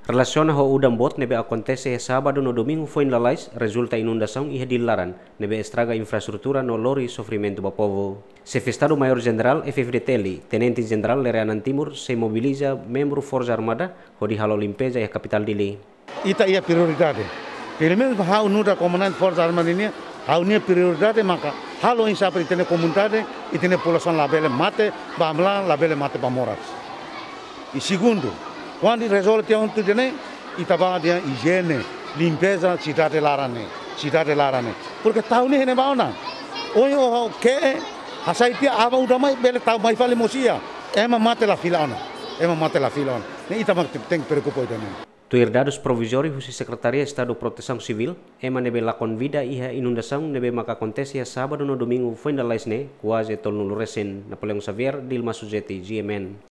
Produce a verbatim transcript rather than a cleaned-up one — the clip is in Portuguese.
Relaciona ho udam bot nebe acontece e sábado no domingo foi lalais resulta inundação e redilaran nebe estraga infraestrutura no lori sofrimento ba povo. Sefestado Maior General F F D Teli, Tenente General Lereanan Timur se mobiliza membro Forza Armada ho di halo limpeza e capital dili. Ita ia prioridade. Pelo menos hau nuda comandante Forza Armada ini hau nia prioridade maka halo insa per itene comunidade itene população labele mate bamla labele mate pamoras. E segundo, quando resolve um tudo né, itaba dia higiene, limpeza cidade larane, cidade larane. Porque tahu ni hene bauna. Oi o que asaitia aba udah mai bele tahu mai fale mosia. Ema mate la filana. Ema mate la filana. Ni itaba tem preocupo itu né. Tuir dados provisórios e Secretaria Estado Proteção Civil, ema nebe lakon vida iha inundação nebe maka acontecia sábado no domingo foi na laisne, quase tol no recen Napoleão Xavier, Dilma Sujeti, G M N.